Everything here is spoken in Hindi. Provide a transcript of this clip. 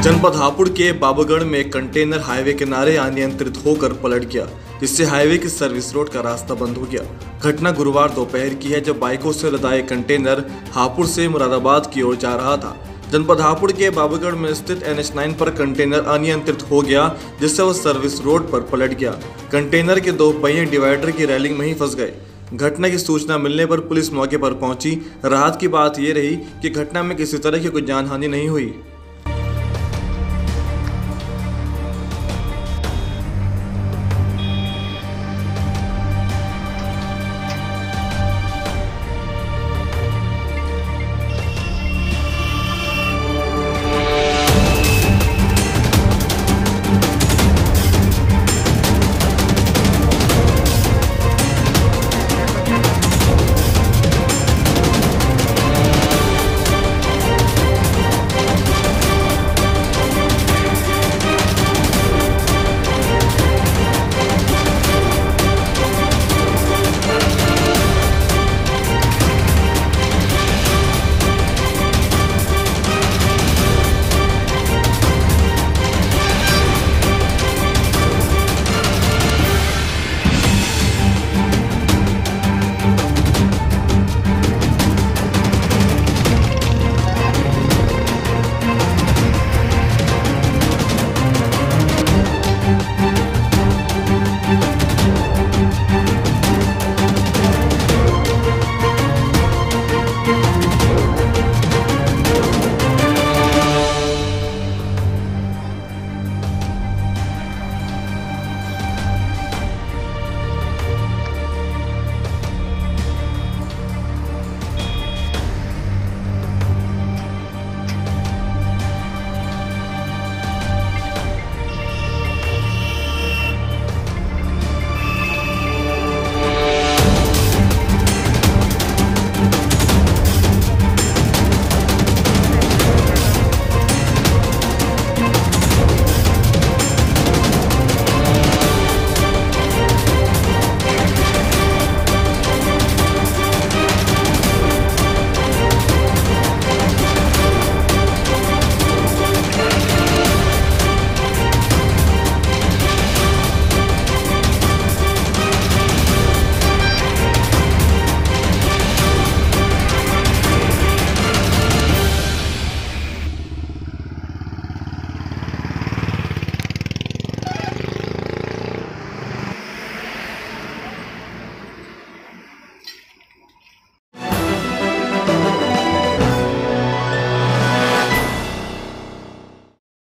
जनपद हापुड़ के बाबूगढ़ में कंटेनर हाईवे किनारे अनियंत्रित होकर पलट गया, जिससे हाईवे की सर्विस रोड का रास्ता बंद हो गया। घटना गुरुवार दोपहर की है, जब बाइकों से लदाए कंटेनर हापुड़ से मुरादाबाद की ओर जा रहा था। जनपद हापुड़ के बाबूगढ़ में स्थित NH9 पर कंटेनर अनियंत्रित हो गया, जिससे वह सर्विस रोड पर पलट गया। कंटेनर के दो पहिए डिवाइडर की रेलिंग में ही फंस गए। घटना की सूचना मिलने पर पुलिस मौके पर पहुंची। राहत की बात यह रही कि घटना में किसी तरह की कोई जानहानि नहीं हुई।